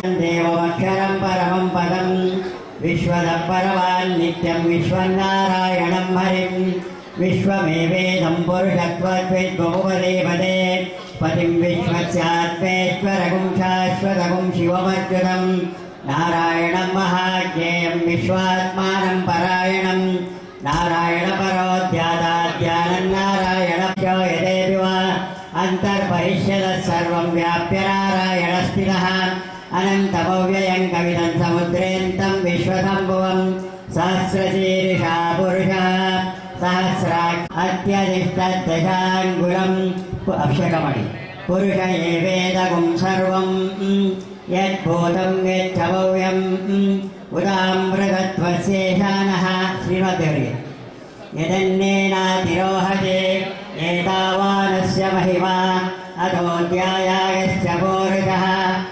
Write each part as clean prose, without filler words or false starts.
देवमक्षरं परमं पदं विश्वदपरवान् नित्यं विश्वनारायणं हरिं विश्वमेवेदं पुरुषत्वद्विद्बहुपदे पदे पतिं विश्वस्यात्मेश्वरगुं शाश्वतगुं शिवमच्युतं नारायणं महाज्ञेयं विश्वात्मानं परायणं नारायणपरोध्यादाध्यानं नारायणभ्यो यदेव अंतर्परिष्यदः सर्वं व्याप्य नारायणस्थितः अनन्तमव्ययं कवितं समुद्रेन्तं विश्वसम्भुवं सहस्रशीर्षा पुरुषः सहस्रात्यधिष्ठदशाङ्गुलम् अक्षकमणि पुरुष एवेदगुं सर्वं यद्भूतं यच्छभव्यम् उदामृतत्वस्येषानः श्रीमद्देवी यदन्नेनातिरोहते एतावानस्य महिमा अधोऽध्यायायस्य पूर्वजः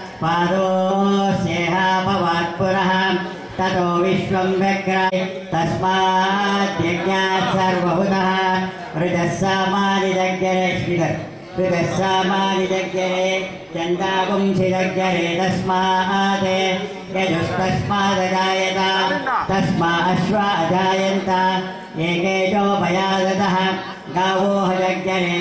पादोऽस्येहापवात् पुरः ततो विश्वं व्यग्राय तस्माद्यज्ञात् सर्वभूतः ऋतः सामानिदग्गरे ऋतः सामानिदग्गरे चन्दापुंसिदग्गरे तस्मात् यजुस्तस्मादजायत तस्मा अश्वा अजायन्त एकेजोपयादतः गावो हजग्गरे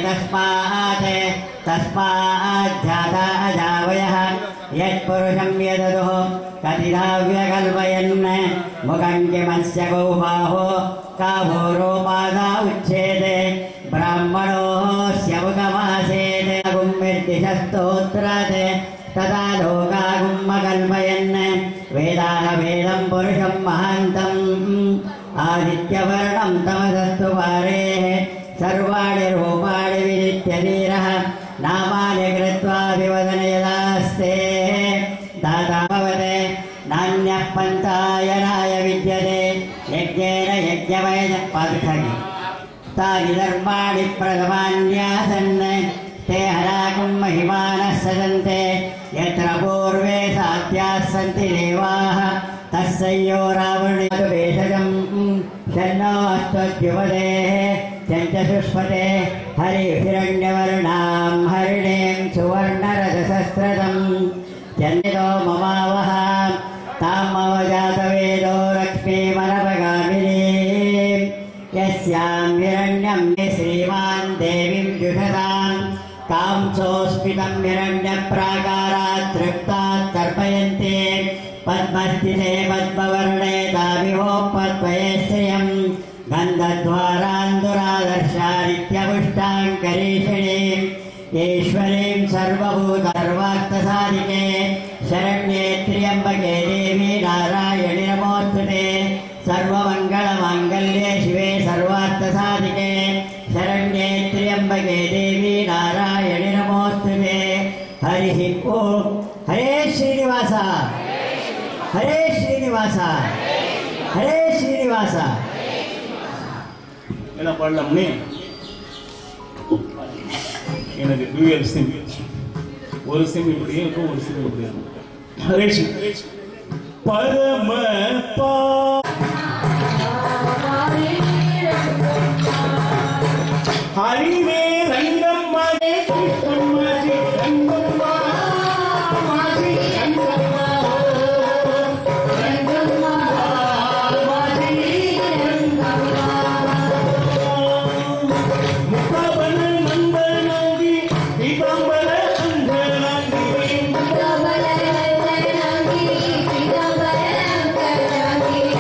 तस्माज्जाता अजावयः यत्पुरुषं यदतुः कतिधा व्यकल्पयन् मुखं किमस्य गौ बाहो काभोरोपादा उच्छेदे ब्राह्मणोऽस्य मुखमासेदे गुम्मिर्दिशस्तोत्रात् तदा लोकागुम्मकल्पयन् वेदाः वेदं पुरुषं महान्तम् आदित्यवर्णं तमसस्तु पारेः सर्वाणि रूपाणि विदित्य धीरः नामानि कृत्वा विवदन यदास्ते दाता भवते नान्यः पन्थायनाय विद्यते यज्ञेन यज्ञमयेन पादुषाणि तानि धर्माणि प्रथमान्यासन् ते हराकुं महिमानः सजन्ते यत्र पूर्वे साध्याः सन्ति देवाः तस्यैयो रावणेशजं शन्नो अस्त्वद्युपदेः चञ्चशुष्पते हरिहिरण्यवर्णां हरिणीं सुवर्णरजसस्रजं चन्दितो ममावः तामवजातवेदो लक्ष्मीमनपगामिनीं यस्यां हिरण्यं श्रीमान् देवीं जुषतां तां सोऽस्मितं हिरण्यप्राकारात् तृप्तात् तर्पयन्ते पद्मस्थिते पद्मवर्णे ताभिहोपद्वये श्रियं गन्धद्वारान्दुरादर्शानित्यपुष्टाङ्करीषिणीं ईश्वरीं सर्वभूतसर्वार्थसाधिके शरण्ये त्र्यम्बके देवी नारायणि नमोस्तुते सर्वमङ्गलमाङ्गल्ये शिवे सर्वार्थसाधिके शरण्ये त्र्यम्बके देवी नारायणि नमोस्तुते हरिः ओम् हरे श्रीनिवास हरे श्रीनिवास हरे श्रीनिवास என்ன பாடலாம்னே எனக்கு டூயல் சிம் ஒரு சிம் இப்படியே இருக்கும் ஒரு சிம் இப்படியே இருக்கும் ஹரே பரம பா ஹரிவே ரங்கம்மா கிருஷ்ணம்மா ரங்கம்மா மாசி ரங்கம்மா ரங்கம்மா மாசி ரங்கம்மா முகபல மந்தனாங்கி பீதாம்பர அந்தனாங்கி முகபல மந்தனாங்கி பீதாம்பர அந்தனாங்கி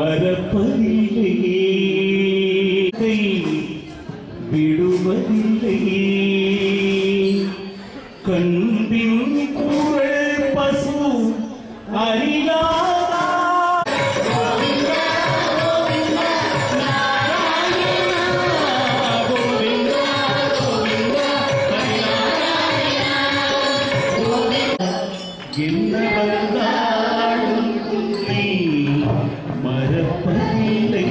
மறப்பதில்லையே விடுவதில்லையே கண்பின் குரல் பசு அறியாதா என்ன வந்தாலும் நீ மறப்பதில்லை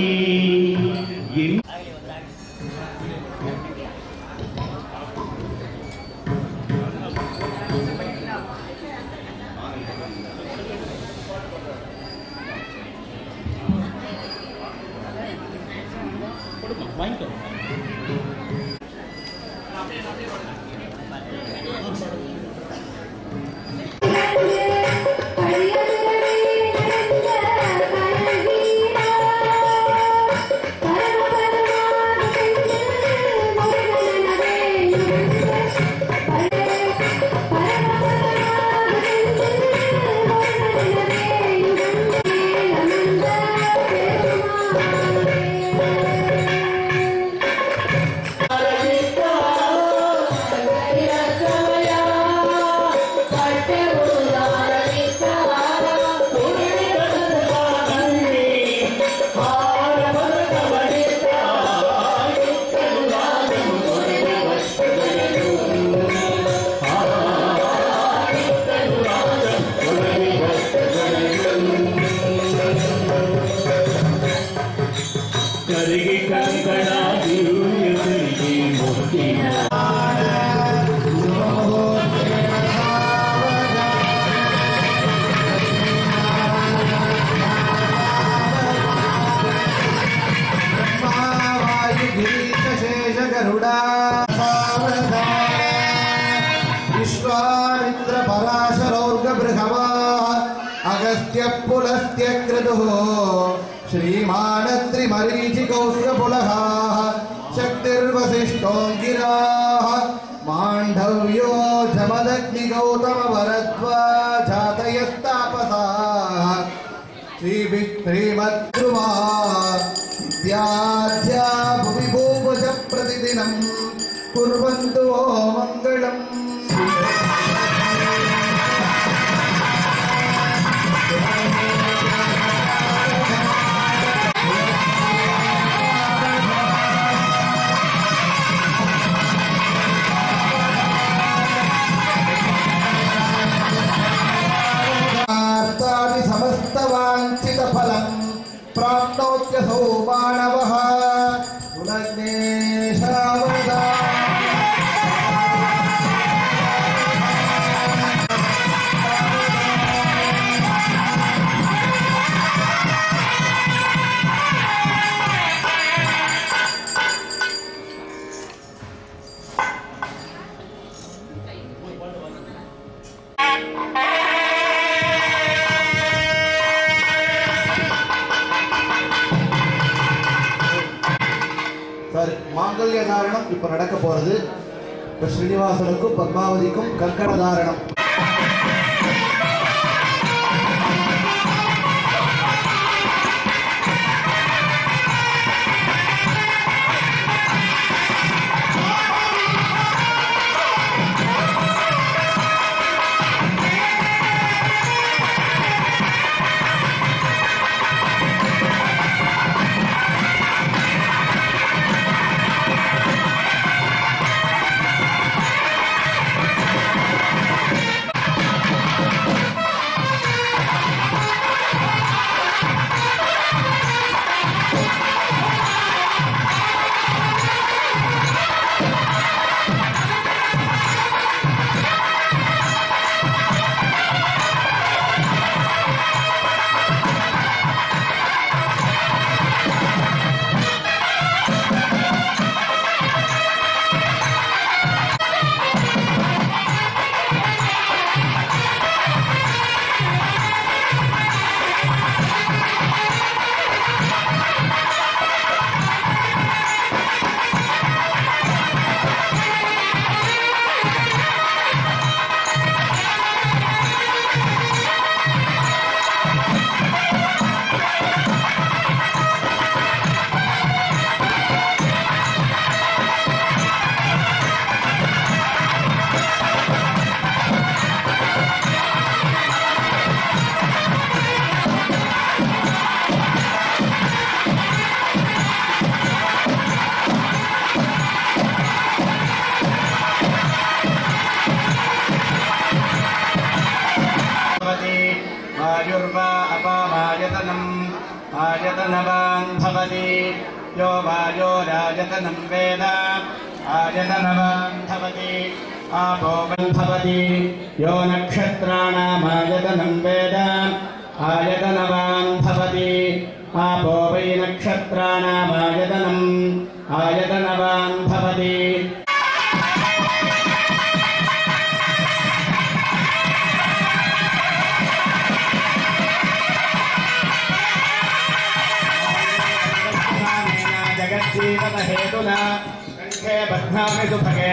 வாங்கிக்கோ கருகை கண்களாகி विश्वामित्र पराशरौर्ग बृहवा अगस्त्य पुलस्त्य क्रतुः श्रीमानत्रिमरीचिकौस्तुभपुलः शक्तिर्वसिष्ठोऽङ्गिराः माण्डव्यो जमदग्निगौतमवरद्वाजातयस्तापसाः श्रीमद्ध्रुवा इत्याद्या भुवि भूपज प्रतिदिनं कुर्वन्तु वो मङ्गलम् समस्तवाञ्छितफलं प्राप्नोत्यसौ मानवः सुलग्नेशावदा சரி, மாங்கல்ய தாரணம் இப்ப நடக்க போறது. இப்ப ஸ்ரீனிவாசனுக்கும் பத்மாவதிக்கும் கங்கண தாரணம். आयतनवान् भवति यो वायो राजतनं वेद आयतनवान् भवति आपो भवति यो नक्षत्राणामायतनं वेद आयतनवान् भवति आपो वै नक्षत्राणामायतनम् आयतनवान् भवति जगज्जीवन हेतुना कंठे बध्नामि सुभगे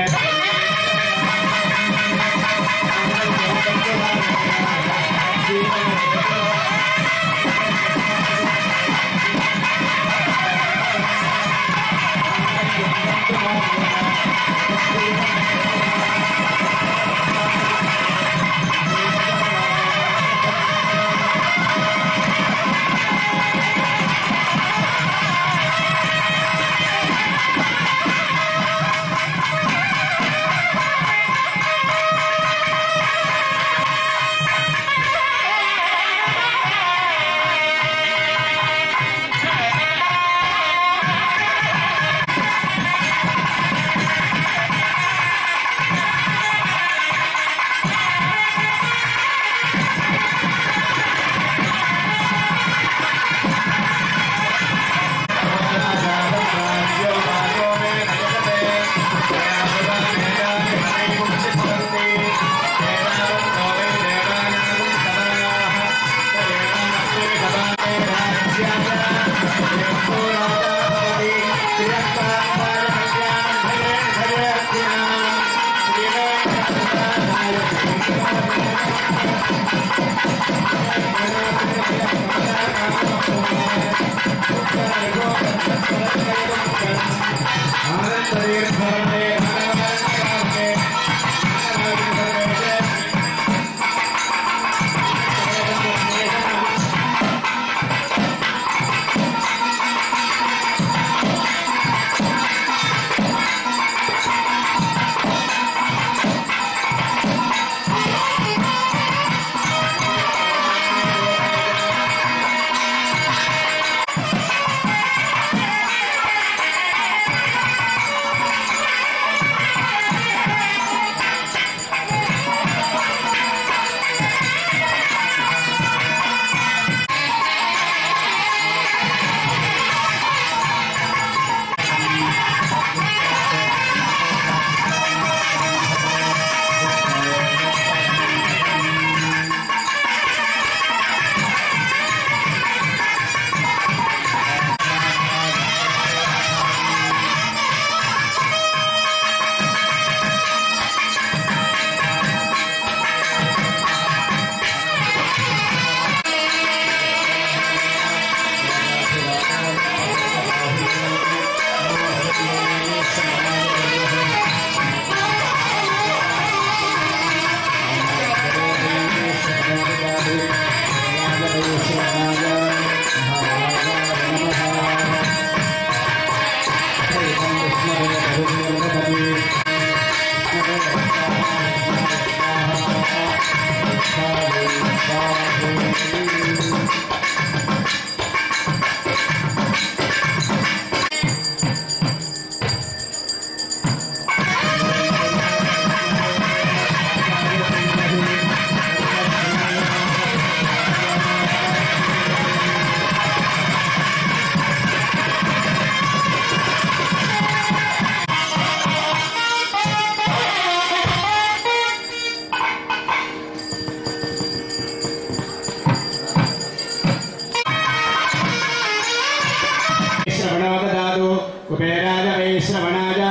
कुबेराय वैश्रवणाय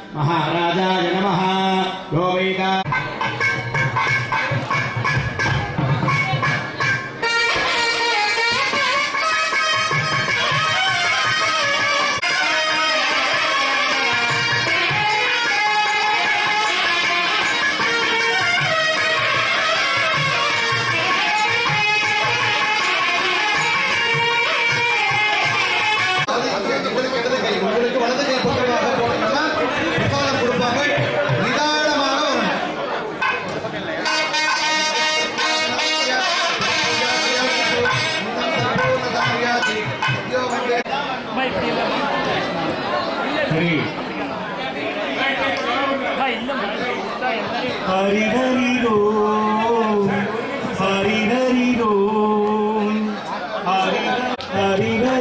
महाराजाय नमः। यो वैदा உங்களுக்கு வலது கை பக்கமாக போடுங்க.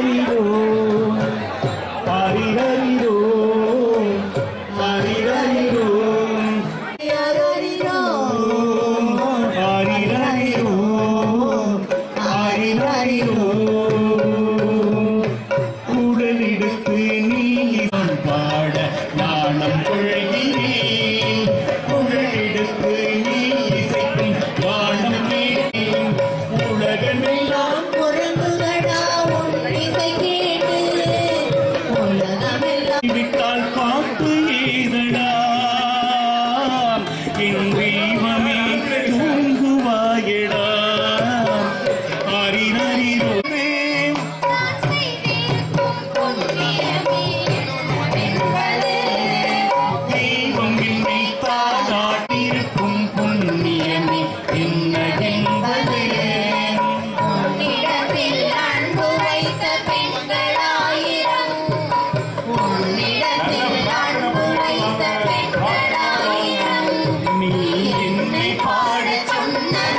நீ என்னை பாட சொன்ன